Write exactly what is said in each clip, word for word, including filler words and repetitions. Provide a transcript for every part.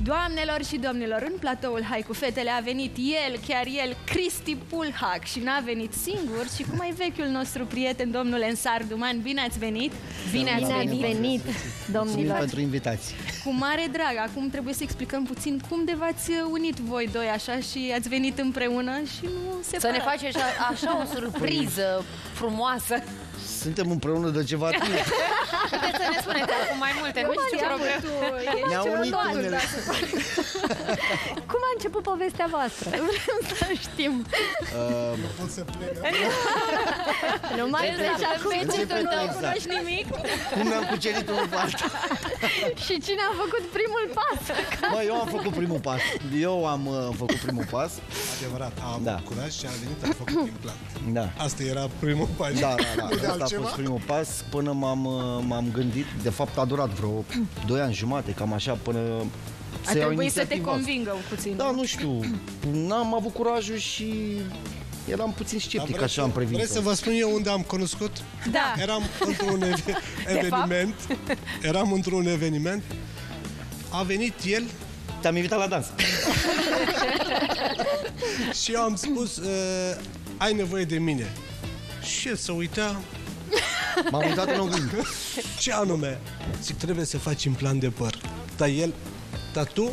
Doamnelor și domnilor, în platoul Hai cu fetele a venit el, chiar el, Cristi Pulhac, și n-a venit singur, ci cu mai vechiul nostru prieten, domnul Ensar Duman. Bine ați venit! Bine ați venit, venit domnilor! Pentru invitații. Cu mare drag. Acum trebuie să explicăm puțin cum de v-ați unit voi doi așa și ați venit împreună și nu separat. Să ne faceți așa, așa o surpriză frumoasă. Suntem împreună de ceva timp. Puteți să ne spuneți acum mai multe, nu știu ce problem. Ne-au unit unele. Cum a început povestea voastră? Vrem să știm. Nu pot să plec. Nu mai pleci acum, tu nu cunoști nimic. Cum ne-am cucerit unul pe altul. Și cine a făcut primul pas? Bă, eu am făcut primul pas. Eu am uh, făcut primul pas. Adevărat, a avut Da. curaj și a venit, a făcut implant. Da. Asta era primul pas. Da, da, da. Nu de Asta a altceva? fost primul pas până m-am uh, m-am gândit. De fapt a durat vreo doi ani jumate, cam așa, până A să iau trebuit să te inițiativa asta. convingă puțin. Da, nu știu. N-am avut curajul și eram puțin sceptic Vreți așa în să- privință. Vreți să vă spun eu unde am cunoscut? Da. Eram într-un ev- eveniment. Eram într-un eveniment. A venit el Te-am invitat la dans. și eu am spus uh, ai nevoie de mine. Și el se uita. M-am uitat în oglindă. Ce anume? Zic, trebuie să faci implant de păr. Dar el, dar tu?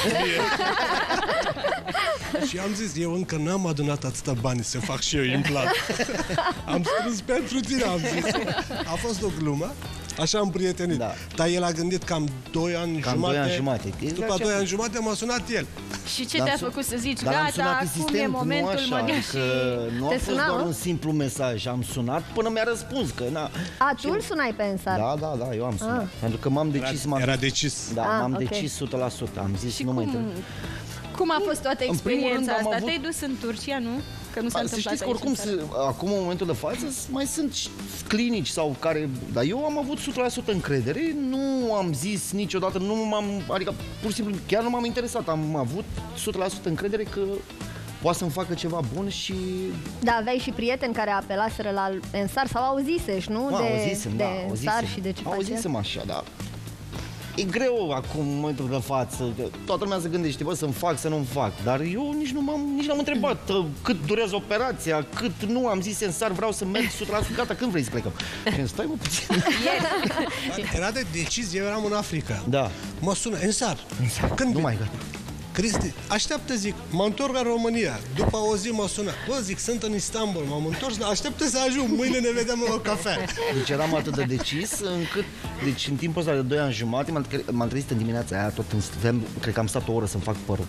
Și am zis, eu încă n-am adunat atâta bani să fac și eu implant. Am spus pentru tine, am zis. A fost o glumă. Așa am prietenit. Da. Dar el a gândit cam doi ani Cam jumate. doi ani jumate. După doi ani jumate m-a sunat el. Și ce Dar te-a am sun- făcut să zici, Dar am gata, sunat acum e insistent, momentul, nu mă așa, duc că și... nu a Te fost sunau? doar un simplu mesaj. Am sunat până mi-a răspuns că na. A, tu îl sunai pe Ensar? Da, da, da, eu am sunat. Ah. Pentru că m-am decis, m-am Era decis. Da, Ah, m-am ok. decis o sută la sută. Am zis Și nu mai cum, trebuie. cum a fost toată În primul experiența rând am asta? avut- Te-ai dus în Turcia, nu? Că nu s-a Să întâmplat știți că aici, oricum, în țară. se, acum, în momentul de față, mai sunt și clinici sau care... Dar eu am avut o sută la sută încredere, nu am zis niciodată, nu m-am... Adică, pur și simplu, chiar nu m-am interesat. Am avut o sută la sută încredere că poate să-mi facă ceva bun și... Da, aveai și prieteni care apelaseră la Ensar sau auzisești, nu? Mă, de auzisem, de da, Ensar auzisem. și de ce face. Auzisem așa, da. E greu acum, în momentul de față, că toată lumea se gândește, bă, să-mi fac, să nu-mi fac. Dar eu nici nu m-am, nici n-am întrebat uh, cât durează operația, cât nu, am zis Ensar, vreau să merg o sută la sută, gata, când vrei să plecăm? Și am stai, mă, puțin. Era de decis, eu eram în Africa. Da. Mă sună, Ensar, când Nu vii? mai gata. Cristi, așteaptă, zic, mă întorc la România. După o zi mă sună. Bă, zic, sunt în Istanbul, m-am întors, dar așteaptă să ajung, mâine ne vedem la o cafea. Deci eram atât de decis încât, deci în timpul ăsta de doi ani jumate, m-am, m-am trezit în dimineața aia, tot în, aveam, cred că am stat o oră să-mi fac părul.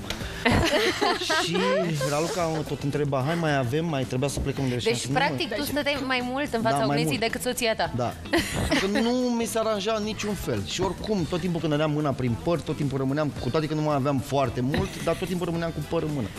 Și Raluca tot întreba, hai mai avem, mai trebuia să plecăm de Deci, șase, nu, mă. practic, tu stăteai mai mult în fața Da, mai oglinzii mult. decât soția ta. Da. Că nu mi se aranja în niciun fel. Și oricum, tot timpul când dădeam mâna prin păr, tot timpul rămâneam, cu toate că nu mai aveam foarte mult, dar tot timpul rămâneam cu păr în mână.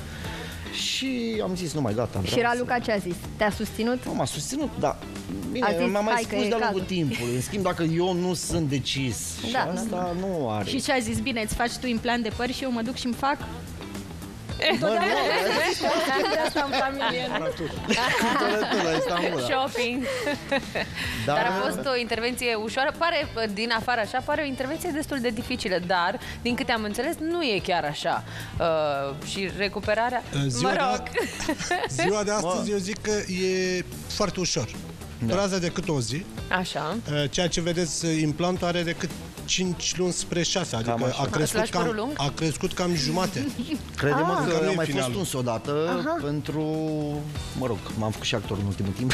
Și am zis, nu mai gata. Și Raluca ce a zis? Te-a susținut? Nu m-a susținut, da. Bine, A zis, m-am mai hai că spus e de-a lungul cazul. timpului. În schimb, dacă eu nu sunt decis, și Da, asta nu are. Și ce a zis? Bine, îți faci tu implant de păr și eu mă duc și îmi fac? Bă, nu, De asta în familie. tălătălă, la Istanbul, da. Shopping. Dar, Dar a fost o intervenție ușoară. Pare, din afară așa, pare o intervenție destul de dificilă, dar, din câte am înțeles, nu e chiar așa. Uh, și recuperarea, Ziua, mă rog. de, ziua de astăzi eu zic că e foarte ușor. Durează decât o zi. Așa. Ceea ce vedeți, implantul are decât cinci luni spre șase, adică Cam așa. a crescut, Îți lași părul cam, lung? a crescut cam jumate. crede-mă Ah. că Că nu e am mai finalul. fost uns odată pentru... Mă rog, m-am făcut și actor în ultimul timp.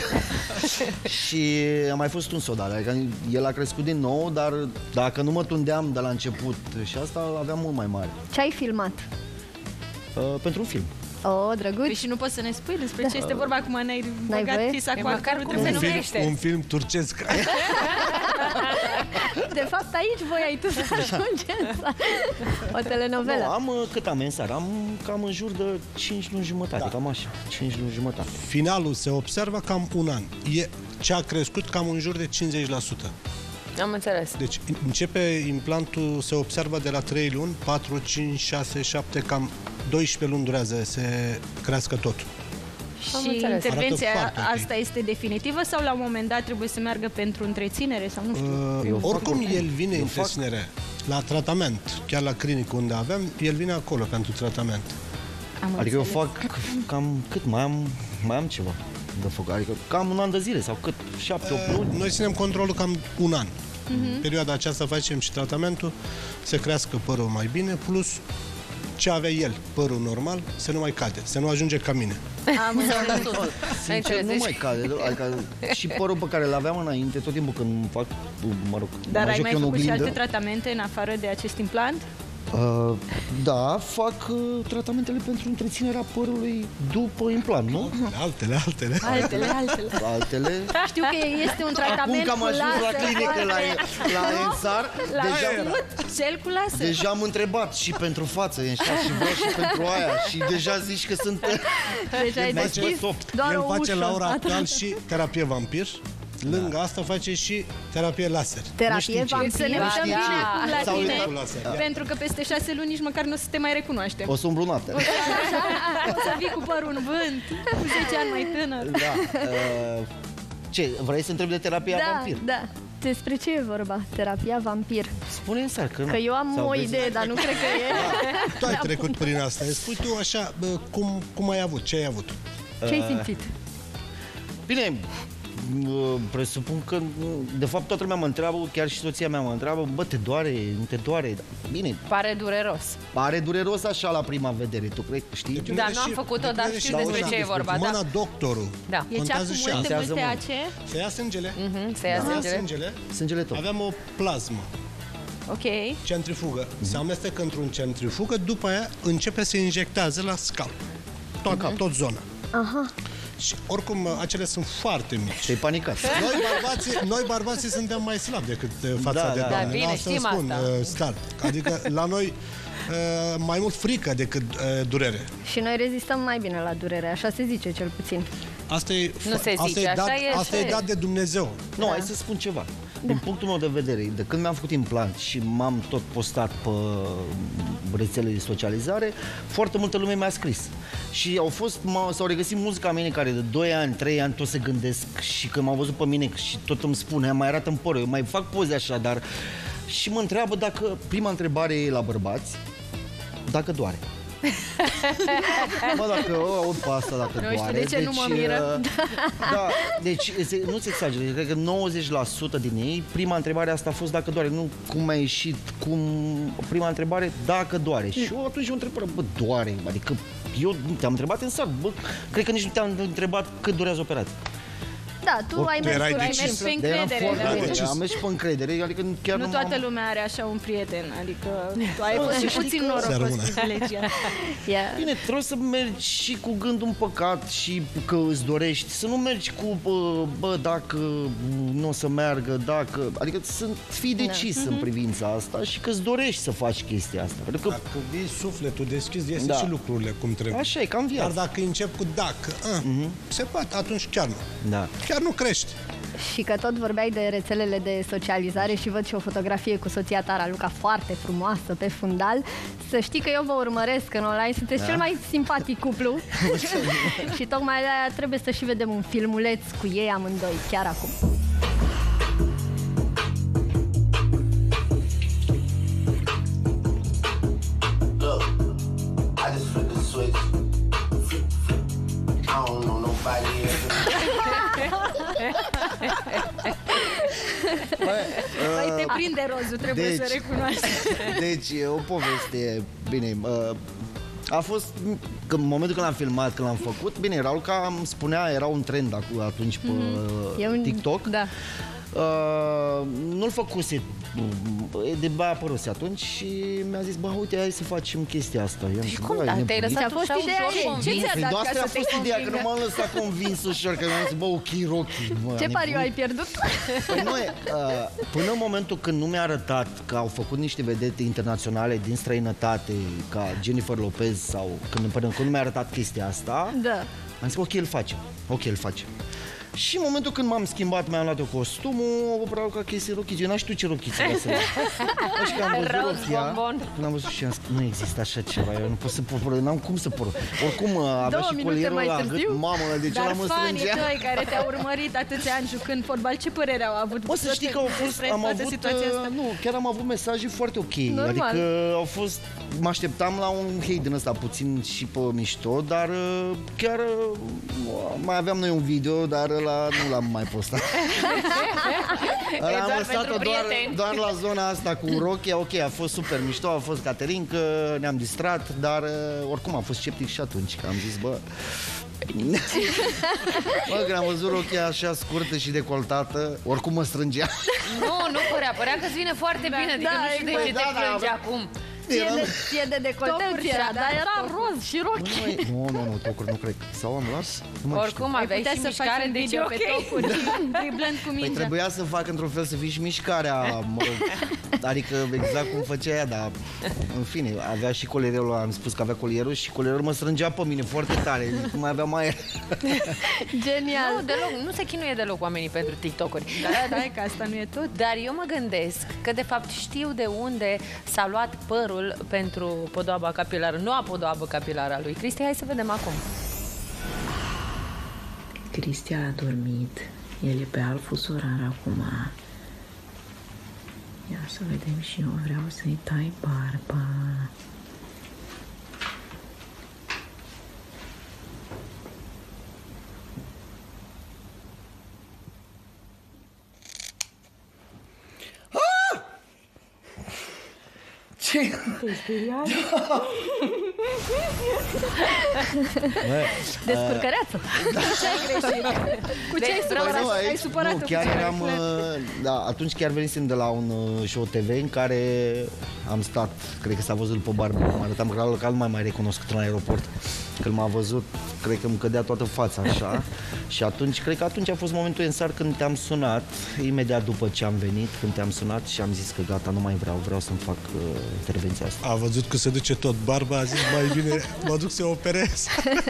Și am mai fost uns odată. Adică el a crescut din nou, dar dacă nu mă tundeam de la început și asta, îl aveam mult mai mare. Ce ai filmat? Uh, pentru un film. Oh, drăguț. Păi și nu poți să ne spui despre ce este vorba acum, n-ai N-ai băgat voie? tisa E cu măcar actorul, cum trebuie se să Un numește. film, un film turcesc. De fapt, aici voiai tu să ajungi Ensar. O telenovelă. Nu, am uh, cât am Ensar? Am cam în jur de cinci luni jumătate, da. Cam așa, cinci luni jumătate. Finalul se observă cam un an. E ce a crescut cam în jur de cincizeci la sută. Am înțeles. Deci începe implantul, se observă de la trei luni, patru, cinci, șase, șapte, cam doisprezece luni durează să crească totul. Am Și înțeles. intervenția Arată foarte ok. asta este definitivă sau la un moment dat trebuie să meargă pentru întreținere sau nu știu? Uh, Eu fac oricum oricum. el vine Eu în fac. întreținere. la tratament, chiar la clinică unde avem, el vine acolo pentru tratament. Am Adică eu înțeles. fac cam cât mai am, mai am ceva de făcut. Adică cam un an de zile sau cât, șapte, opt luni. Noi ținem controlul cam un an. În perioada aceasta facem și tratamentul, să crească părul mai bine, plus ce avea el, părul normal, să nu mai cade, să nu ajunge ca mine. Am înțeles. Sincer, înțeles, nu deci- mai cade. Adică și părul pe care l-aveam înainte, tot timpul când fac, mă rog, Dar mă ai joc mai eu în făcut și oglindă. alte tratamente în afară de acest implant? Uh, da, fac uh, tratamentele pentru întreținerea părului după implant, nu? Altele, altele. Altele, altele. Altele. Știu că este un Acum tratament că am cu ajuns la laser clinică la, foarte- la Ensar, La deja, cel cu laser. deja am întrebat și pentru față, așa, și vreau și pentru aia. Și deja zici că sunt... Deja ai Mai deschis soft. doar El o face ușă. la ora actuală și terapie vampir. Lângă asta face și terapie laser. Terapie Nu știi ce. vampir. Să ne Da, uităm da. bine acum la Sau tine, cu laser, da. pentru că peste șase luni nici măcar nu o să te mai recunoaștem. O sumbrunată. O să vii cu părul în vânt, cu zece ani mai tânăr. Da. Uh, ce, vrei să întrebi de terapia Da, vampir? da. Despre ce e vorba? Terapia vampir. Spune Ensar că nu. Că eu am Sau o vezi- idee, dar nu cred că e. Tu ai trecut prin asta. Îți spui tu așa, bă, cum, cum ai avut, ce ai avut? Ce ai simțit? Bine, uh, presupun că, de fapt, toată lumea mă întreabă, chiar și soția mea mă întreabă, bă, te doare, nu te doare? Bine, Pare dureros. pare dureros așa la prima vedere, tu crezi, știi? Depinde Da, nu am și- făcut-o, depinde dar și știu de despre mâna. ce e vorba, da. Mâna doctorul. Da. E cea Contează cu și multe, contează multe mult. A C? Să ia sângele. Mhm, să ia Să ia sângele. sângele. Sângele tău. Aveam o plasmă, Ok. centrifugă. Se amestecă într-un centrifugă, după aia începe să injectează la scalp. Tot, tot zona. Aha. Și oricum, acele sunt foarte mici. Te-ai panicat. Noi bărbații, noi bărbații suntem mai slabi decât eh, fața Da, de da. doamne. Da, bine, Asta știm spun, asta. eh, start. Adică la noi eh, mai mult frică decât eh, durere. Și noi rezistăm mai bine la durere, așa se zice cel puțin. Asta e, Nu se asta zice, e așa dat, e, asta așa e e. dat de Dumnezeu. Nu, hai să spun ceva. Din punctul meu de vedere, de când mi-am făcut implant și m-am tot postat pe rețelele de socializare, foarte multă lume mi-a scris. Și au fost, m- s-au regăsit mulți mine care de doi ani, trei ani tot se gândesc și când m-au văzut pe mine și tot îmi spune, mai arată-mi părul, eu mai fac poze așa, dar... Și mă întreabă dacă, prima întrebare e la bărbați, dacă doare. Mă, dacă o aud pe asta, dacă Nu știu doare... de ce nu mă miră. uh, Da, deci se- nu-ți exagerez, cred că nouăzeci la sută din ei, prima întrebare asta a fost dacă doare, nu cum a ieșit, cum... Prima întrebare, dacă doare. Și eu atunci eu întreb, bă, doare, adică eu te-am întrebat în sat, bă, cred că nici nu te-am întrebat cât durează operația. Da, tu ai tu mers, erai cu- ai decis. mers Pe Dar eram încredere. foarte da. de- bine, decis. am mers și pe încredere, adică chiar Nu nu toată m-am... lumea are așa un prieten, adică tu ai fost și să știi puțin că- norocos Să rămână. privilegiat. Yeah. Bine, trebuie să mergi și cu gândul în păcat și că îți dorești, să nu mergi cu, bă, bă dacă nu o să meargă, dacă... Adică să fii decis în privința asta și că îți dorești să faci chestia asta. Pentru că Dacă vii sufletul deschis, iese Da. și lucrurile cum trebuie. așa e, ca în Dar viață. dacă încep cu dacă, a, se poate, atunci chiar nu. Da. Chiar nu crești. Și că tot vorbeai de rețelele de socializare și văd și o fotografie cu soția ta, Raluca, foarte frumoasă pe fundal. Să știi că eu vă urmăresc în online, sunteți Da. cel mai simpatic cuplu. Și tocmai de aia trebuie să și vedem un filmuleț cu ei amândoi, chiar acum. Look, I just flipped the switch. Flip, flip. I don't know nobody here. Păi te prinde rozul, trebuie Deci- să recunoaști. Deci, e o poveste, bine, uh, a fost, că în momentul când l-am filmat, când l-am făcut, bine, Raluca îmi spunea, era un trend acu- atunci pe E un- TikTok. Da. Uh, nu-l făcuse, de băia apăruse atunci și mi-a zis, bă, uite, hai să facem chestia asta. I-am zis, Cum "Bă, da? ai Te-ai nebunit?" lăsat Ți-a fost așa ideea ușor ei. convins? Ce ți-a Păi dat de ca asta a să te fost ideea, că nu convingă? m-am lăsat convins ușor, că mi-am zis, bă, ochii rochi. Mă, Ce nebun. pariu ai pierdut? Păi nu e, uh, până în momentul când nu mi-a arătat că au făcut niște vedete internaționale din străinătate, ca Jennifer Lopez, sau când, până când nu mi-a arătat chestia asta, Da. am zis, ok, îl facem, ok, îl facem. Și în momentul când m-am schimbat, mi-am luat eu costumul, o vreau ca chestii rochiți. Eu n-aș știu ce rochiți să lăsă. Și că am văzut rochia, când am văzut și am zis, nu există așa ceva, eu nu pot să por, eu n-am cum să por. Oricum avea și colierul la gât, mamă, de ce l-am înstrângea. Dar fanii tăi care te-au urmărit atâția ani jucând fotbal, ce părere au avut? O să știi că au fost, am avut, uh, nu, chiar am avut mesaje foarte ok. Normal. Adică au fost, mă așteptam la un hate din ăsta puțin și pe mișto, dar uh, chiar uh, mai aveam noi un video, dar ăla nu l-am mai postat. Am lăsat-o doar, doar la zona asta cu rochia, ok, a fost super mișto, a fost caterincă, ne-am distrat, dar uh, oricum am fost sceptic și atunci, că am zis, bă... Bă, când am văzut rochia așa scurtă și decoltată, oricum mă strângea. Nu, nu părea, părea că îți vine foarte bine, adică da, nu știu de ce da, te da, plângi da. acum. Ție de, ție de decoltări era, dar era roz și rochi. Nu, nu, nu, tocuri nu cred. Sau am luat? Oricum aveai și mișcare, deci e ok. Pe tocuri, driblând cu Păi mingea. trebuia să fac într-un fel să fii și mișcarea, mă rog, adică exact cum făcea ea, dar în fine, avea și colierul, am spus că avea colierul și colierul mă strângea pe mine foarte tare, nu mai aveam aer. Genial. Nu, deloc, nu se chinuie deloc oamenii pentru TikTok-uri. Da, da, că asta nu e tot. Dar eu mă gândesc că de fapt știu de unde s-a luat părul pentru podoaba capilară, noua podoabă capilară a lui Cristi. Hai să vedem acum. Cristi a dormit. El e pe alt fus orar acum. Ia să vedem și eu, vreau să-i tai barba. Ce? Descurcăreață. Ce ai greșit? Cu ce ai supărat? Ai supărat nu, chiar eram, uh, da, atunci chiar venisem de la un uh, show T V în care am stat, cred că s-a văzut pe barbă, mă arătam că, că nu mai mai recunoscut în aeroport. Când m-a văzut, cred că îmi cădea toată fața așa. Și atunci, cred că atunci a fost momentul Ensar când te-am sunat, imediat după ce am venit, când te-am sunat și am zis că gata, nu mai vreau, vreau să-mi fac uh, intervenția asta. A văzut că se duce tot barba, a zis mai bine mă duc să o operez.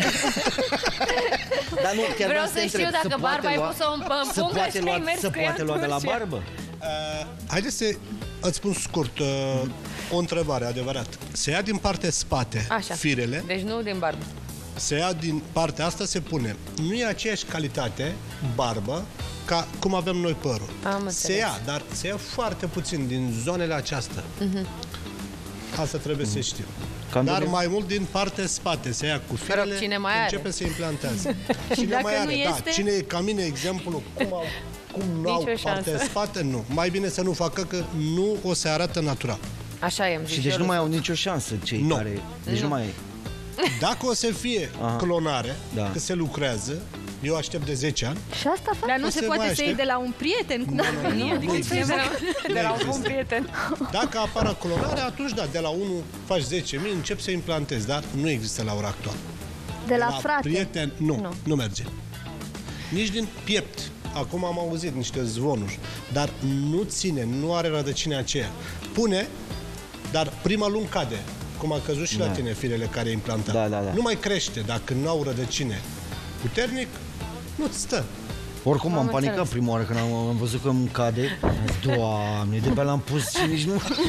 Dar nu, chiar vreau să întreb, știu dacă barba ai pus-o în pungă și ai mers Se cu ea poate lua de la atunci. barbă? Uh, haideți să îți spun scurt uh, o întrebare, adevărat. Se ia din partea spate Așa. firele, Deci nu din barbă. se ia din partea asta, se pune. Nu e aceeași calitate barbă ca cum avem noi părul. Am se înțeles. ia, dar se ia foarte puțin din zonele acestea. Uh-huh. Asta trebuie uh-huh. să știu. Cam Dar de... mai mult din partea spate se ia cu firele, rog, cine mai are? începe să implantează. Cine Dacă mai nu are, este? da. Cine e ca mine, exemplu, cum au cum nu au Nicio partea șansă. spate, nu. Mai bine să nu facă, că nu o să arată natural. Așa e, Și deci nu mai au nicio șansă cei Nu. care... Deci nu mai... Dacă o să fie Aha. clonare, Da. că se lucrează, eu aștept de zece ani, Și asta fac? Dar nu O se să poate mai să iei aștept. de la un prieten, cum Nu, ar nu, veni. nu, Adică nu să iei există. de la un există. bun prieten. dacă apară clonare, atunci da, de la unul faci zece mii, încep să implantezi, dar nu există la ora actuală. De la frate. prieten, nu, Nu. nu, nu merge. Nici din piept. Acum am auzit niște zvonuri, dar nu ține, nu are rădăcina aceea. Pune, dar prima lună cade, cum a căzut și la Da. tine firele care e implantat. Da, da, da. Nu mai crește dacă nu au rădăcine puternic, nu-ți stă. Oricum am, Am panicat înțeles. prima oară când am, am văzut că îmi cade. Doamne, de pe l-am pus și nici nu...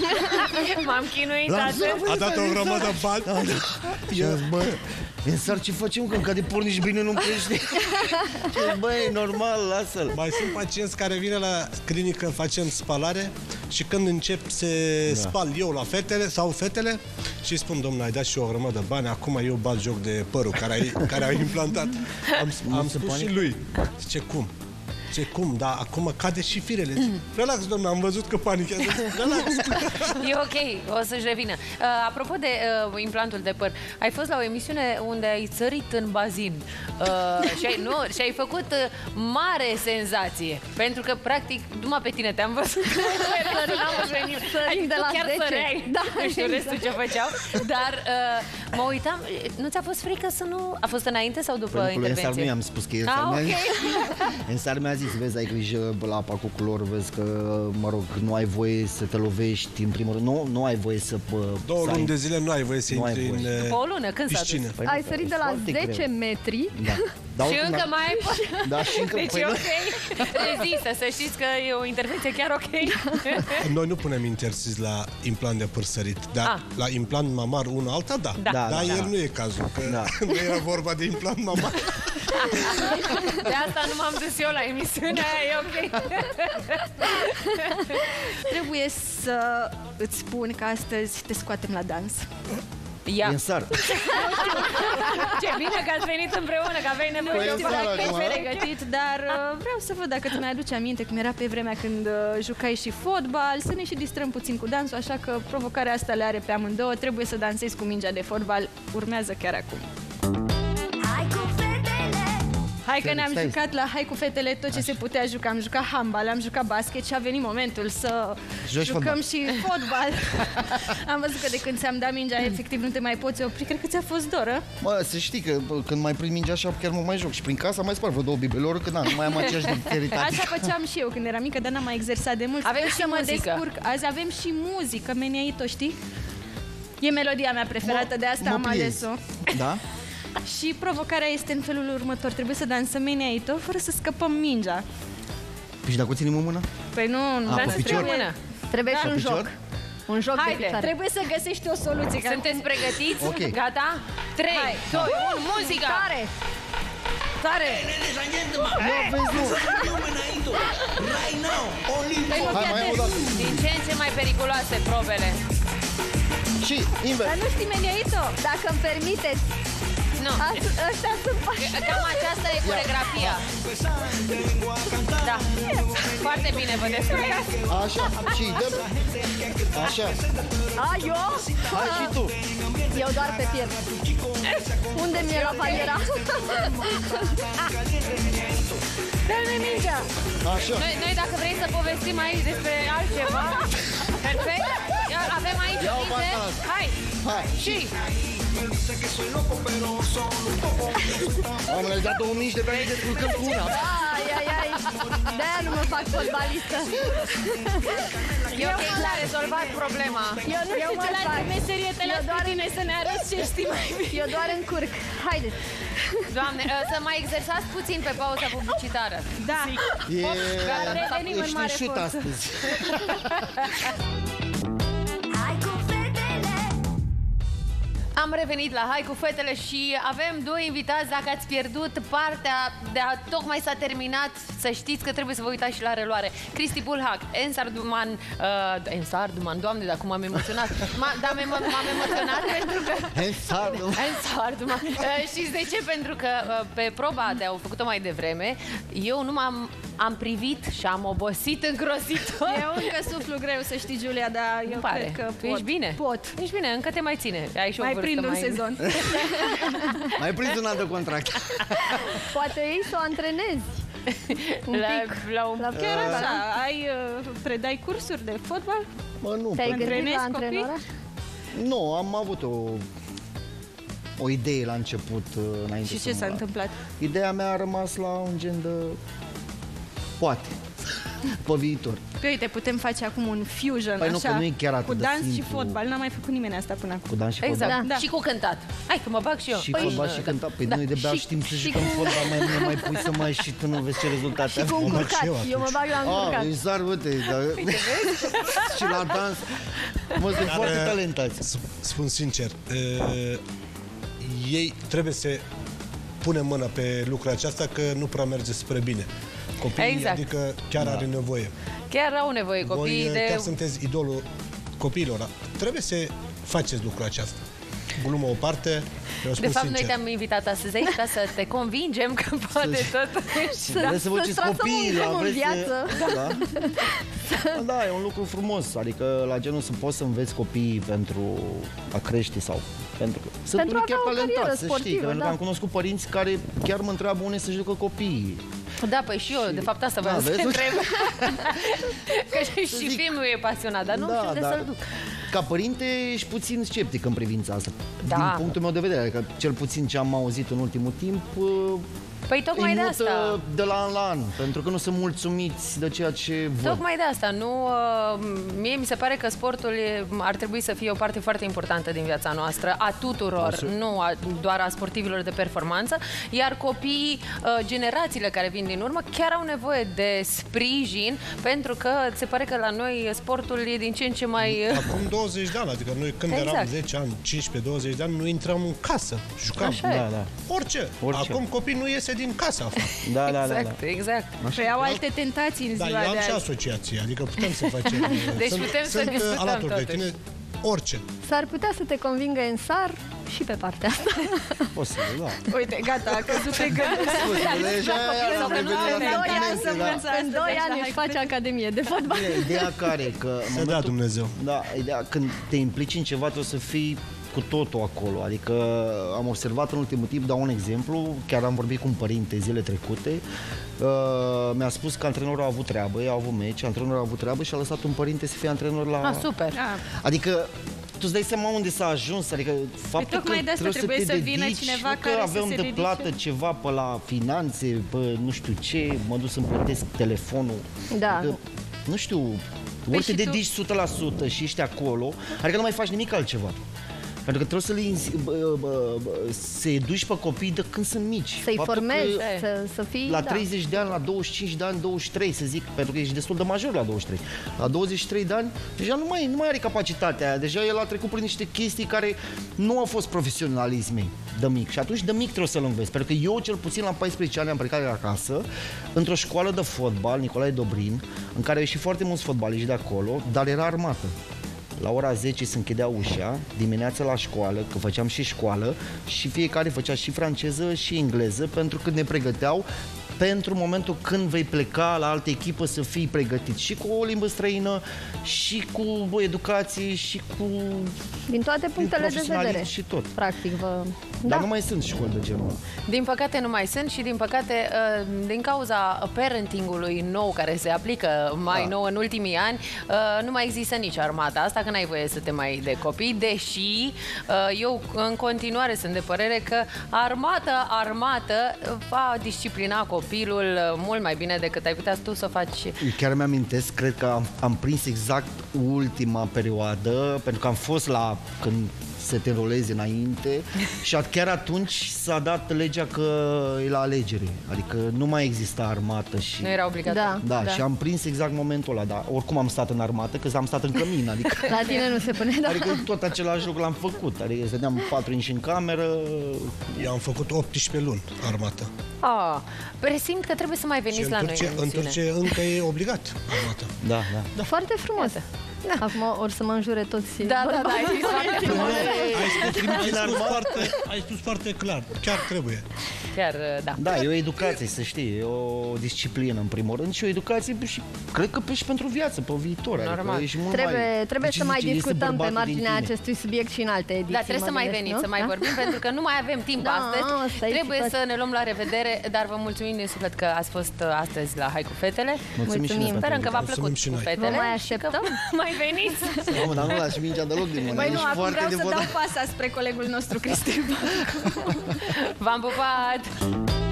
M-am chinuit L-am atât. A dat o grămadă bani. Și am zis, bă, Ensar, ce facem? Că îmi cade porni și bine nu-mi crește. Ce, bă, e normal, lasă-l. Mai sunt pacienți care vine la clinică, facem spalare și când încep să da. spal eu la fetele sau fetele și îi spun, domnule, ai dat și eu o grămadă de bani, acum eu bat joc de părul care ai, care ai implantat. Am, am se spus panică? și lui. Zice, cum? Ce cum? Da, acum cade și firele. Zice, relax, domnule, am văzut că panichează. Relax. E ok, o să-și revină. Uh, apropo de uh, implantul de păr, ai fost la o emisiune unde ai țărit în bazin uh, și, ai, nu, și ai făcut uh, mare senzație. Pentru că, practic, numai pe tine te-am văzut. N-am văzut nimic. Sărim Adică de tu la chiar zece. săreai. Da, Nu știu restul ce făceau. Dar uh, Mă uitam, nu ți-a fost frică să nu... A fost înainte sau după Păi, intervenție? Ensar nu i-am spus că Ensar Ah, mi-a ok. Ensar mi-a zis, vezi, ai grijă la apa cu culori, vezi că, mă rog, nu ai voie să te lovești, în primul rând, nu, nu ai voie să... Două să ai... luni de zile nu ai voie să Nu ai intri în voie. După o lună, când s-a dus? piscină. Păi, Ai nu, sărit e de la foarte zece greu. metri. Da. Dar Și oricum, încă da. mai ai... Da, și încă... Deci păi, e nu- ok? Rezistă, să știți că e o intervenție chiar ok. Noi nu punem interzis la implant de păr sărit, dar Ah. la implant mamar una alta, da. Da. Da, Dar da, el da. nu e cazul, că Da. nu era vorba de implant mamar. De asta nu m-am dus eu la emisiunea aia, e ok. Trebuie să îți spun că astăzi te scoatem la dans. Ia. Ensar. Ce bine că ați venit împreună, că aveai nevoie Păi, de o Ensar, parte. acum, Ești pregătit, dar uh, vreau să văd dacă îți mai aduce aminte cum era pe vremea când uh, jucai și fotbal, să ne și distrăm puțin cu dansul, așa că provocarea asta le are pe amândouă. Trebuie să dansezi cu mingea de fotbal. Urmează chiar acum. Hai că ne-am Stai. jucat la Hai cu fetele tot ce se putea juca. Am jucat handbal, am jucat basket și a venit momentul să Joci jucăm fotbal. și fotbal. Am văzut că de când ți-am dat mingea, efectiv nu te mai poți opri. Cred că ți-a fost doră. Mă, să știi că bă, când mai prind mingea așa, chiar mă mai joc. Și prin casa mai spar vreo două bibelori, că na, nu mai am aceeași dexteritate. Așa făceam și eu când eram mică, dar n-am mai exersat de mult. Avem Sper și să mă muzică. descurc. Azi avem și muzică, Meniaito, știi? E melodia mea preferată, Mă- de asta mă am pliez. ales-o. Da? Și provocarea este în felul următor. Trebuie să dansăm Meniaito fără să scăpăm mingea. Păi și dacă o ținem în mână? Păi nu, nu A, da, pe să picior? trebuie. Mână. Trebuie Da. și un Pe picior? joc. Un joc Haide, de picioare. Trebuie să găsești o soluție. că Sunteți pregătiți? Ok. Gata? trei, doi, unu, muzica! Tare! Tare! Nu, vezi, nu. Păi nu, Hai, fii mai atent. o dată. Din ce în ce mai periculoase probele. Și invers. Dar nu știi Meniaito? Dacă îmi permiteți, Nu. as- ăștia sunt pași. Cam aceasta e coregrafia. Da. Foarte bine vă descurcați. Așa, și dăm. Așa. A, eu? Hai și tu. Eu doar pe piept. Unde mi-e la paliera? Dă-mi mingea! Așa. Noi, noi dacă vrei să povestim aici despre altceva, perfect. Ia, avem aici Ia-o lize. pe asta. Hai. Hai. Și Am le dat două mici de pe aici, descurcăm cu una. Ai, ai, ai. De-aia nu mă fac fotbalistă. e ok, s-a rezolvat problema. Eu nu Eu știu mă ce las fac. de meserie, te las pe tine să ne arăți ce știi mai bine. Eu doar încurc. Haideți. Doamne, să mai exersați puțin pe pauza publicitară. Da. E... Gata, revenim în Ești mare în șut forță. astăzi. Am revenit la Hai cu fetele și avem doi invitați. Dacă ați pierdut partea de a tocmai s-a terminat, să știți că trebuie să vă uitați și la reluare. Cristi Bulhac, Ensar Duman, uh, Ensar Duman, Doamne, dar cum am emoționat. M-a- da, m-am m-am emoționat pentru că... Ensar, nu? Ensar Duman. Uh, știți de ce? Pentru că uh, pe proba de au făcut-o mai devreme, eu nu m-am am privit și am obosit îngrozitor. Eu încă suflu greu, să știi, Giulia, dar eu Nu pare. cred că Tu pot. ești bine. Pot. Ești bine, încă te mai ține. Ai și o Mai vârstă prind un mai... sezon. Mai prins un an de contract. Poate ei să o antrenezi. Un La, pic. la un... La Chiar fotbal. așa, ai, uh, predai cursuri de fotbal? Mă, nu. Te-ai pentru- gândit la Antrenezi copii? antrenora? Nu, am avut o, o idee la început, uh, înainte Și să ce mă s-a bag. întâmplat? Ideea mea a rămas la un gen de... Poate. Pe viitor. Păi uite, putem face acum un fusion, Păi nu, așa, că nu e chiar atât cu de dans și simplu. fotbal. N-a mai făcut nimeni asta până acum. Cu dans și Exact. fotbal. Da. Și cu cântat. Hai că mă bag și eu. Și Păi, fotbal uh, și cântat. Păi da. noi de-abia Și- știm să și jucăm cu- fotbal, mai, ne mai pui să mai și tu nu vezi ce rezultate Și cu avem. încurcat. și eu Eu mă bag la încurcat. Ah, exact, uite, da. Și la dans, mă, sunt foarte Dar, talentați. sp- Spun sincer, uh, ei trebuie să pune mâna pe lucrul aceasta că nu prea merge spre bine. Copiii, Exact. adică chiar Da. are nevoie. Chiar au nevoie copiii Voi de... chiar sunteți idolul copiilor. Trebuie să faceți lucrul acesta. Glumă o parte, eu spun De fapt, sincer. noi te-am invitat astăzi aici ca să te convingem că poate totuși... Da. Vreți să vă Să-ți uciți trasăm copiii un la drum în vreți viață. să... Da. Da, da, e un lucru frumos. Adică la genul să poți să înveți copiii pentru a crește sau pentru că sunt Pentru a unii chiar avea o carieră talentați, să știi. sportivă, Că pentru că da. am cunoscut părinți care chiar mă întreabă unde să jucă copiii. Da, păi și eu, de fapt asta vreau Da, să te vezi? întreb. Că și, și zic- filmul e pasionat, dar nu Da, știu de dar- să-l duc. ca părinte ești puțin sceptic în privința asta. Da. Din punctul meu de vedere, adică cel puțin ce am auzit în ultimul timp, Păi tocmai îi de mută asta. de la an la an, pentru că nu sunt mulțumiți de ceea ce văd. Tocmai de asta. Nu, uh, mie mi se pare că sportul e, ar trebui să fie o parte foarte importantă din viața noastră, a tuturor, Absolut. nu a, doar a sportivilor de performanță, iar copiii, uh, generațiile care vin din urmă, chiar au nevoie de sprijin, pentru că se pare că la noi sportul e din ce în ce mai... Acum douăzeci de ani, adică noi când Exact. eram zece ani, cincisprezece douăzeci de ani, nu intram în casă, jucam. Așa e. Da, da. Orice. Orice. Acum copii nu iese din casă afară. Da, da, da, Exact, da. exact. Păi au alte tentații în Da, ziua eu am de și azi. asociație, adică putem să facem. Deci sunt, putem să sunt discutăm alături de totuși. tine orice. S-ar putea să te convingă în sar și pe partea asta. Posibil, da. Uite, gata, a căzut pe gând. Deja aia s-a revenit la În doi ani, continente, da. în doi ani își face academie de fotbal. Bine, ideea care e că în Să dea Dumnezeu. Da, ideea, când te implici în ceva trebuie să fii cu totul acolo. Adică am observat în ultimul timp, dau un exemplu, chiar am vorbit cu un părinte zile trecute, uh, mi-a spus că antrenorul a avut treabă, ei au avut meci, antrenorul a avut treabă și a lăsat un părinte să fie antrenor la... Ah, super. Adică tu îți dai seama unde s-a ajuns, adică faptul tocmai că de asta trebuie, trebuie să te să vină dedici, cineva nu că care să avem se de dedice. plată ceva pe la finanțe, pe nu știu ce, mă duc să-mi plătesc telefonul. Da. Adică, nu știu, ori te și tu- dedici o sută la sută și ești acolo, adică nu mai faci nimic altceva. Pentru că trebuie să le inzi- bă, bă, bă, să educi pe copii de când sunt mici. Să-i Faptul formezi, că să, să fii... la da. treizeci de ani, la douăzeci și cinci de ani, douăzeci și trei să zic, pentru că ești destul de major la douăzeci și trei. La douăzeci și trei de ani, deja nu mai, nu mai are capacitatea aia, deja el a trecut prin niște chestii care nu au fost profesionalisme de mic. Și atunci de mic trebuie să-l înveți. Pentru că eu, cel puțin la paisprezece ani, am plecat de acasă, într-o școală de fotbal, Nicolae Dobrin, în care au ieșit foarte mulți fotbaliști de acolo, dar era armată. La ora zece se închidea ușa, dimineața la școală, că făceam și școală, și fiecare făcea și franceză și engleză, pentru că ne pregăteau pentru momentul când vei pleca la altă echipă să fii pregătit și cu o limbă străină, și cu o educație, și cu... Din toate punctele de profesionalism vedere. și tot. Practic, vă... Dar Da. nu mai sunt școli de genul ăla. Din păcate nu mai sunt și din păcate uh, din cauza parentingului nou care se aplică mai Da. nou în ultimii ani, uh, nu mai există nici armata asta, că n-ai voie să te mai de copii, deși uh, eu în continuare sunt de părere că armată, armată va disciplina copilul uh, mult mai bine decât ai putea tu să faci. Chiar mi-amintesc, cred că am, am prins exact ultima perioadă, pentru că am fost la când să te înrolezi înainte și chiar atunci s-a dat legea că e la alegere, adică nu mai exista armată și... Nu era obligatoriu. Da. Da, da, și am prins exact momentul ăla, dar oricum am stat în armată, că am stat în cămin, adică... La tine nu se pune, da. Adică tot același lucru l-am făcut, adică stăteam patru inși în cameră. Eu am făcut optsprezece luni armată. Ah, presimt că trebuie să mai Și veniți în la noi Turcia, în în emisiune. Turcia încă e obligat armata. Da, da. Foarte frumos. Acum or să mă înjure toți. Da, da, da, ai zis foarte frumos. Ai spus, ai, spus foarte, ai spus foarte clar, chiar trebuie. Chiar, da. Da, e o educație, să știi, e o disciplină în primul rând și o educație și cred că și pentru viață, pe viitor. Normal. Adică ești mult Trebuie, mai... trebuie Deci să mai zice, este discutăm pe bărbatul din marginea tine. acestui subiect și în alte ediții. Da, trebuie mă să mai gândesc, veniți, nu? să mai Da? vorbim, pentru că nu mai avem timp Da, astăzi. asta e Trebuie situația. să ne luăm la revedere, dar vă mulțumim din suflet că ați fost uh, astăzi la Hai cu fetele. Mulțumim și noi pentru Sperăm că v-a invitație. plăcut Mulțumim și cu noi. fetele. Vă mai și că așteptăm? mai veniți. Mamă, dar nu lași mingea deloc din mână. Băi, nu, Ești acum foarte vreau să devotat. dau pasa spre colegul nostru, Cristi. V-am pupat!